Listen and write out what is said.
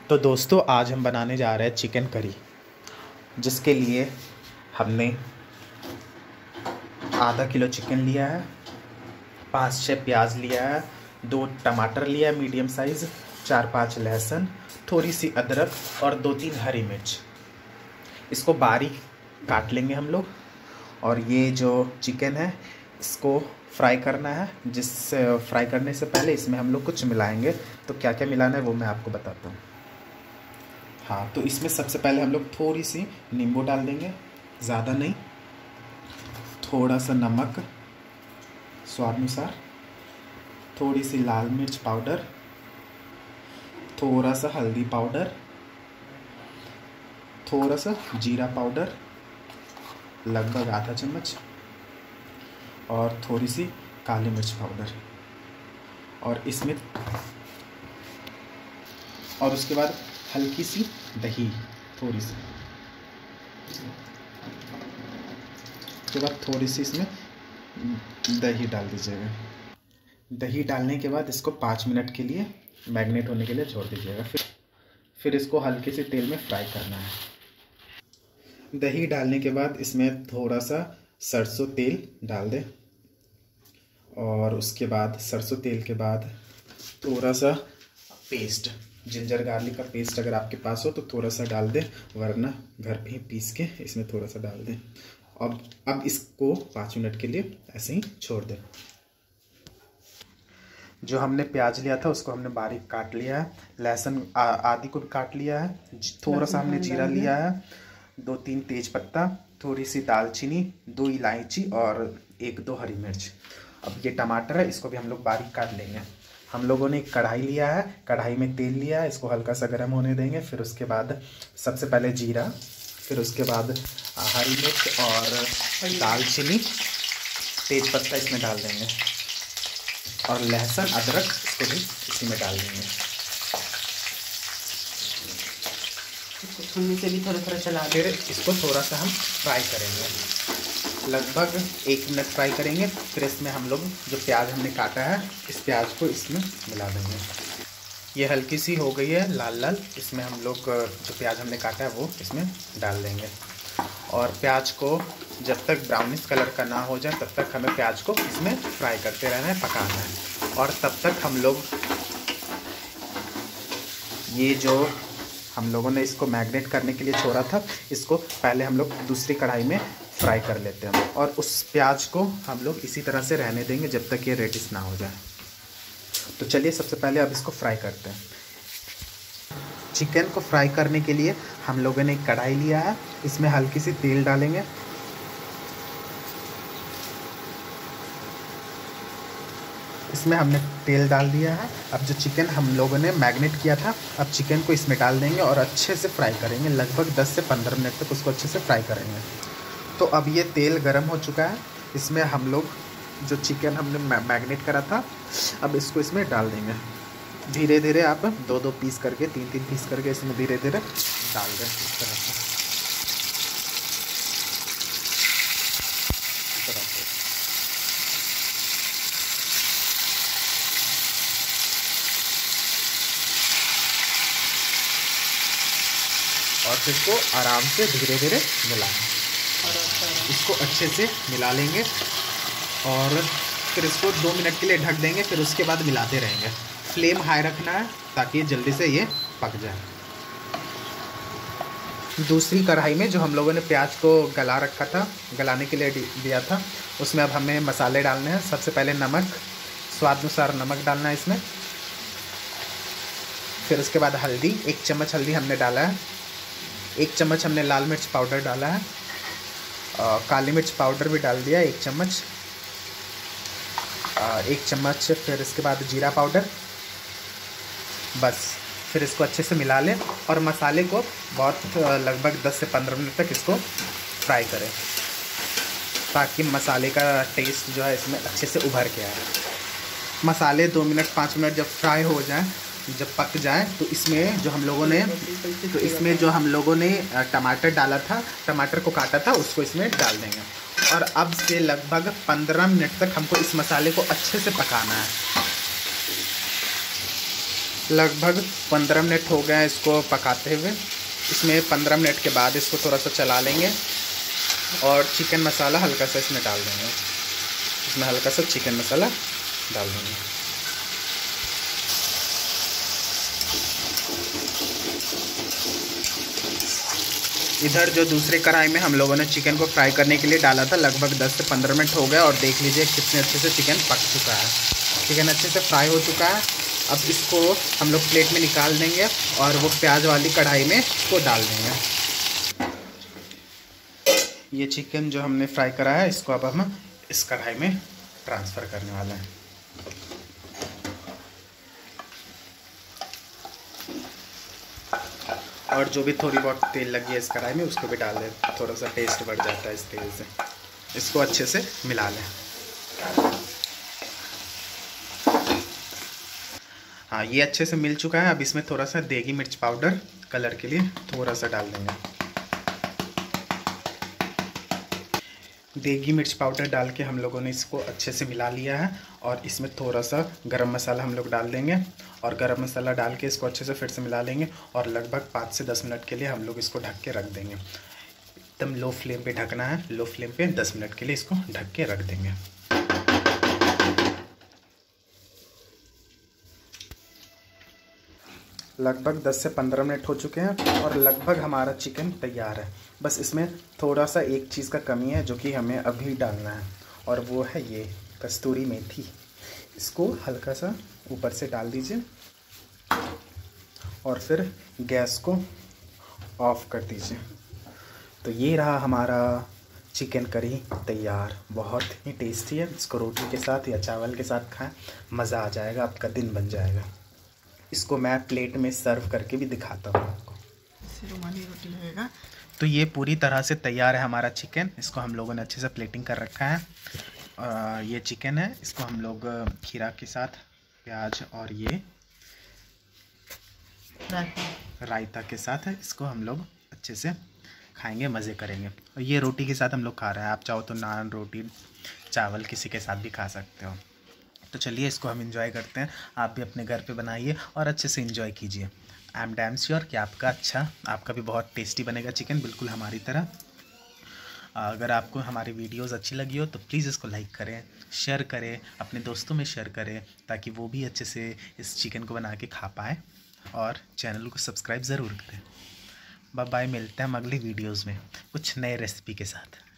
तो दोस्तों आज हम बनाने जा रहे हैं चिकन करी, जिसके लिए हमने आधा किलो चिकन लिया है, 5-6 प्याज लिया है, 2 टमाटर लिया है मीडियम साइज़, 4-5 लहसुन, थोड़ी सी अदरक और 2-3 हरी मिर्च। इसको बारीक काट लेंगे हम लोग। और ये जो चिकन है इसको फ्राई करना है। फ्राई करने से पहले इसमें हम लोग कुछ मिलाएंगे, तो क्या क्या मिलाना है वो मैं आपको बताता हूँ। हाँ, तो इसमें सबसे पहले हम लोग थोड़ी सी नींबू डाल देंगे, ज़्यादा नहीं, थोड़ा सा नमक स्वाद अनुसार, थोड़ी सी लाल मिर्च पाउडर, थोड़ा सा हल्दी पाउडर, थोड़ा सा जीरा पाउडर लगभग आधा चम्मच, और थोड़ी सी काली मिर्च पाउडर, और इसमें और उसके बाद हल्की सी दही, थोड़ी सी, उसके बाद थोड़ी सी इसमें दही डाल दीजिएगा। दही डालने के बाद इसको 5 मिनट के लिए मैरिनेट होने के लिए छोड़ दीजिएगा। फिर इसको हल्के से तेल में फ्राई करना है। दही डालने के बाद इसमें थोड़ा सा सरसों तेल डाल दें, और उसके बाद सरसों तेल के बाद थोड़ा सा पेस्ट, जिंजर गार्लिक का पेस्ट अगर आपके पास हो तो थोड़ा सा डाल दें, वरना घर पे ही पीस के इसमें थोड़ा सा डाल दें। अब इसको 5 मिनट के लिए ऐसे ही छोड़ दें। जो हमने प्याज लिया था उसको हमने बारीक काट लिया है, लहसुन आदि को भी काट लिया है, थोड़ा सा हमने जीरा लिया है, 2-3 तेज पत्ता, थोड़ी सी दालचीनी, 2 इलायची और 1-2 हरी मिर्च। अब ये टमाटर है, इसको भी हम लोग बारीक काट लेंगे। हम लोगों ने एक कढ़ाई लिया है, कढ़ाई में तेल लिया है, इसको हल्का सा गर्म होने देंगे। फिर उसके बाद सबसे पहले जीरा, फिर उसके बाद हरी मिर्च और दालचीनी, तेज पत्ता इसमें डाल देंगे, और लहसुन अदरक इसको भी इसी में डाल देंगे। इसको छुलने से भी थोड़ा थोड़ा चला, फिर इसको थोड़ा सा हम फ्राई करेंगे, लगभग 1 मिनट फ्राई करेंगे। फिर इसमें हम लोग जो प्याज हमने काटा है, इस प्याज को इसमें मिला देंगे। ये हल्की सी हो गई है लाल लाल, इसमें हम लोग जो प्याज हमने काटा है वो इसमें डाल देंगे। और प्याज को जब तक ब्राउनिश कलर का ना हो जाए तब तक हमें प्याज को इसमें फ्राई करते रहना है, पकाना है। और तब तक हम लोग ये जो हम लोगों ने इसको मैरिनेट करने के लिए छोड़ा था, इसको पहले हम लोग दूसरी कढ़ाई में फ्राई कर लेते हैं, और उस प्याज को हम लोग इसी तरह से रहने देंगे जब तक ये रेडिश ना हो जाए। तो चलिए सबसे पहले अब इसको फ्राई करते हैं। चिकन को फ्राई करने के लिए हम लोगों ने एक कढ़ाई लिया है, इसमें हल्की सी तेल डालेंगे, इसमें हमने तेल डाल दिया है। अब जो चिकन हम लोगों ने मैरिनेट किया था, अब चिकन को इसमें डाल देंगे और अच्छे से फ्राई करेंगे, लगभग 10 से 15 मिनट तक उसको अच्छे से फ्राई करेंगे। तो अब ये तेल गर्म हो चुका है, इसमें हम लोग जो चिकन हमने मैरिनेट करा था, अब इसको इसमें डाल देंगे। धीरे धीरे आप 2-2 पीस करके, 3-3 पीस करके इसमें धीरे धीरे डाल दें, इस तरह से। और फिर इसको आराम से धीरे धीरे मिलाएं, इसको अच्छे से मिला लेंगे, और फिर इसको 2 मिनट के लिए ढक देंगे। फिर उसके बाद मिलाते रहेंगे। फ्लेम हाई रखना है ताकि जल्दी से ये पक जाए। दूसरी कढ़ाई में जो हम लोगों ने प्याज को गला रखा था, गलाने के लिए दिया था, उसमें अब हमें मसाले डालने हैं। सबसे पहले नमक, स्वाद अनुसार नमक डालना है इसमें। फिर उसके बाद हल्दी, 1 चम्मच हल्दी हमने डाला है, 1 चम्मच हमने लाल मिर्च पाउडर डाला है, काली मिर्च पाउडर भी डाल दिया 1 चम्मच, 1 चम्मच। फिर इसके बाद जीरा पाउडर, बस। फिर इसको अच्छे से मिला लें, और मसाले को बहुत लगभग 10 से 15 मिनट तक इसको फ्राई करें, ताकि मसाले का टेस्ट जो है इसमें अच्छे से उभर के आए। मसाले 2 मिनट 5 मिनट जब फ्राई हो जाए, जब पक जाए, तो इसमें जो हम लोगों ने टमाटर डाला था, टमाटर को काटा था, उसको इसमें डाल देंगे। और अब से लगभग 15 मिनट तक हमको इस मसाले को अच्छे से पकाना है। लगभग 15 मिनट हो गए इसको पकाते हुए। इसमें 15 मिनट के बाद इसको थोड़ा सा चला लेंगे और चिकन मसाला हल्का सा इसमें डाल देंगे। इसमें हल्का सा चिकन मसाला डाल देंगे। इधर जो दूसरे कढ़ाई में हम लोगों ने चिकन को फ्राई करने के लिए डाला था, लगभग 10 से 15 मिनट हो गए और देख लीजिए कितने अच्छे से चिकन पक चुका है। चिकन अच्छे से फ्राई हो चुका है। अब इसको हम लोग प्लेट में निकाल देंगे और वो प्याज वाली कढ़ाई में इसको डाल देंगे। ये चिकन जो हमने फ्राई करा है इसको अब हम इस कढ़ाई में ट्रांसफ़र करने वाले हैं। और जो भी थोड़ी बहुत तेल लगी है इस कढ़ाई में उसको भी डाल दें, थोड़ा सा टेस्ट बढ़ जाता है इस तेल से। इसको अच्छे से मिला लें। हाँ, ये अच्छे से मिल चुका है। अब इसमें थोड़ा सा देगी मिर्च पाउडर कलर के लिए थोड़ा सा डाल देंगे। देगी मिर्च पाउडर डाल के हम लोगों ने इसको अच्छे से मिला लिया है। और इसमें थोड़ा सा गरम मसाला हम लोग डाल देंगे और गरम मसाला डाल के इसको अच्छे से फिर से मिला लेंगे और लगभग 5 से 10 मिनट के लिए हम लोग इसको ढक के रख देंगे। एकदम लो फ्लेम पे ढकना है। लो फ्लेम पे 10 मिनट के लिए इसको ढक के रख देंगे। लगभग 10 से 15 मिनट हो चुके हैं और लगभग हमारा चिकन तैयार है। बस इसमें थोड़ा सा एक चीज़ का कमी है जो कि हमें अभी डालना है और वो है ये कस्तूरी मेथी। इसको हल्का सा ऊपर से डाल दीजिए और फिर गैस को ऑफ कर दीजिए। तो ये रहा हमारा चिकन करी तैयार। बहुत ही टेस्टी है। इसको रोटी के साथ या चावल के साथ खाएं, मज़ा आ जाएगा, आपका दिन बन जाएगा। इसको मैं प्लेट में सर्व करके भी दिखाता हूँ आपको। रुमाली रोटी लगेगा। तो ये पूरी तरह से तैयार है हमारा चिकन। इसको हम लोगों ने अच्छे से प्लेटिंग कर रखा है। ये चिकन है, इसको हम लोग खीरा के साथ, प्याज और ये रायता के साथ है, इसको हम लोग अच्छे से खाएंगे, मज़े करेंगे। और ये रोटी के साथ हम लोग खा रहे हैं। आप चाहो तो नान, रोटी, चावल किसी के साथ भी खा सकते हो। तो चलिए इसको हम एंजॉय करते हैं। आप भी अपने घर पे बनाइए और अच्छे से एंजॉय कीजिए। आई एम डैम श्योर कि आपका भी बहुत टेस्टी बनेगा चिकन, बिल्कुल हमारी तरह। अगर आपको हमारी वीडियोस अच्छी लगी हो तो प्लीज़ इसको लाइक करें, शेयर करें, अपने दोस्तों में शेयर करें ताकि वो भी अच्छे से इस चिकन को बना के खा पाए। और चैनल को सब्सक्राइब ज़रूर करें। बाय बाय, मिलते हैं हम अगली वीडियोज़ में कुछ नए रेसिपी के साथ।